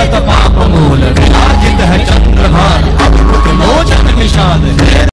पाप मूल विराजित है चंद्रभान, अद्भुत लोचन निषाद है।